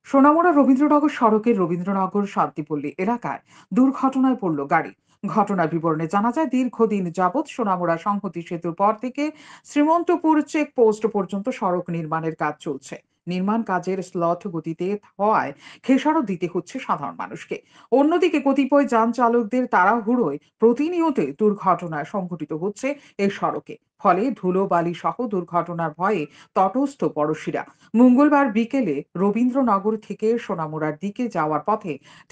সোনামুড়া রবীন্দ্রনগর সড়কের রবীন্দ্রনগর শান্তিপল্লী এলাকায় দুর্ঘটনায় পড়ল গাড়ি। ঘটনার বিবরণে জানা যায়, দীর্ঘদিন যাবৎ সোনামুড়া সংহতি সেতুর পর থেকে শ্রীমন্তপুর চেকপোস্ট পর্যন্ত সড়ক নির্মাণের কাজ চলছে। নির্মাণ কাজের স্লথ গতিতে হওয়ায় খেসারত দিতে হচ্ছে সাধারণ মানুষকে। অন্যদিকে কতিপয় যান চালকদের তাড়াহুড়োয় প্রতিনিয়ত দুর্ঘটনা সংঘটিত হচ্ছে এই সড়কে। ফলে ধুলো বালি সহ দুর্ঘটনার ভয়ে তটস্থ পড়শিরা। মঙ্গলবার বিকেলে রবীন্দ্রনগর থেকে সোনামুড়ার দিকে যাওয়ার পথে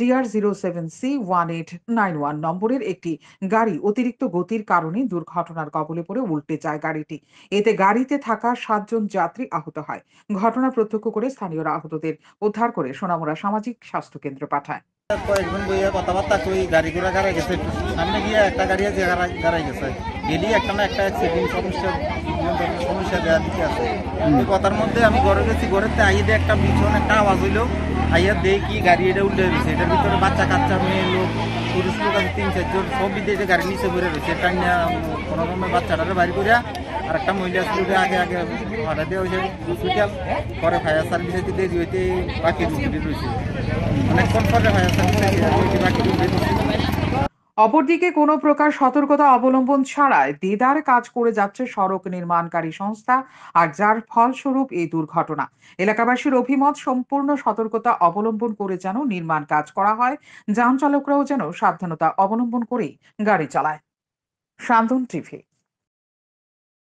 TR07C1891 নম্বরের একটি গাড়ি অতিরিক্ত গতির কারণে দুর্ঘটনার কবলে পড়ে উল্টে যায় গাড়িটি। এতে গাড়িতে থাকা 7 জন যাত্রী আহত হয়। ঘটনা প্রত্যক্ষ করে স্থানীয়রা আহতদের উদ্ধার করে সোনামুড়া সামাজিক স্বাস্থ্য কেন্দ্রে পাঠায়। কয়েকজন বইয়া কথাবার্তা কই গাড়ি ঘোড়া গাড়াই গেছে, সামনে গিয়ে একটা গাড়ি আছে গাড়াই গেছে, গেলি একটা না একটা অ্যাক্সিডেন্ট সমস্যা দেওয়ার দিকে আছে। এই কথার মধ্যে আমি ঘরে গেছি, ঘরেতে আইয়ে একটা পিছনে একটা আওয়াজ হইলো, আইয়া দেখি গাড়ি এটা উল্টে রয়েছে, এটার ভিতরে বাচ্চা কাচ্চা মেয়ে লোক পুরুষ লোক আছে 3-4 জন, সব বিদেশে গাড়ি নিচে ঘুরে রয়েছে। এটা নিয়ে কোনো রকমের বাচ্চাটারে বাইর করিয়া আর একটা মহিলা ছিল আগে আগে ভাড়া দেওয়া হয়েছে হসপিটাল, পরে ফায়ার সার্ভিসে দেরি হইতে বাকি রুগী রয়েছে, অনেকক্ষণ পরে ফায়ার সার্ভিসে বাকি রুগী রয়েছে। অপরদিকে কোনো প্রকার সতর্কতা অবলম্বন ছাড়াই দেদার কাজ করে যাচ্ছে সড়ক নির্মাণকারী সংস্থা, আর যার ফলস্বরূপ এই দুর্ঘটনা। এলাকাবাসীর অভিমত, সম্পূর্ণ সতর্কতা অবলম্বন করে যেন নির্মাণ কাজ করা হয়, যান চালকরাও যেন সাবধানতা অবলম্বন করেই গাড়ি চালায়। শান্তন টিভি।